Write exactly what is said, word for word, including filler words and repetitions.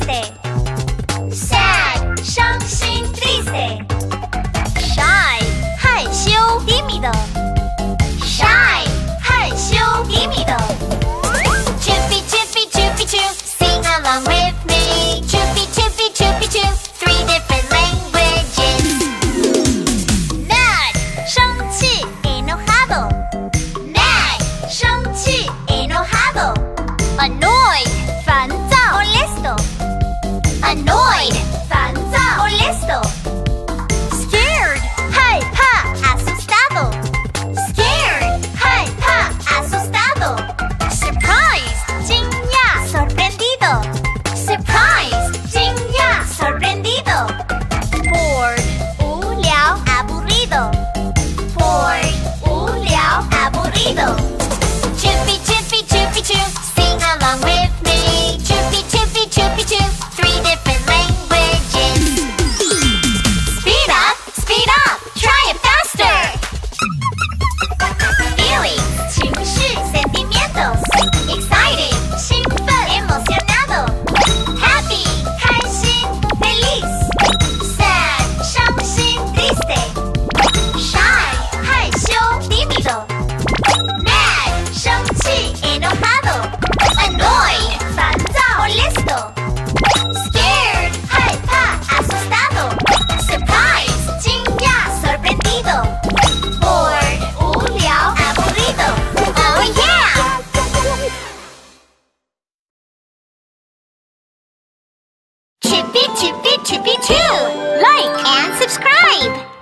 Triste. Sad, 伤心 Triste. Shy, 害羞 Tímido. Shy, 害羞 Tímido. Choopy-Choopy-Choopy-Choo, sing along with me. Choopy-Choopy-Choopy-Choo, three different languages. Mad, 生气 Enojado. Mad, 生气 Enojado. Annoyed, 烦躁 Molesto. Annoyed, 烦躁 Molesto. Scared, 害怕 Asustado. Scared, 害怕 Asustado. Surprised, 惊讶 Sorprendido. Surprised, 惊讶 Sorprendido. Bored, 无聊 Aburrido. Bored, 无聊 Aburrido. Choopy-Choopy-Choopy-Choo, sing along with me. Choopy-Choopy-Choopy-Choo, three different languages. Speed up, speed up, try it faster. Feelings, 情绪 Sentimientos. Excited, 兴奋 Emocionado. Happy, 开心 Feliz. Sad, 伤心 Triste. Shy, 害羞 Tímido. Mad, 生气 Enojado. Annoyed, 烦躁 Molesto. Scared, 害怕 Asustado. Surprised, 惊讶 Sorprendido. Bored, 无聊 Aburrido. Oh yeah! Choopy-Choopy-Choopy-Choo! Like and subscribe!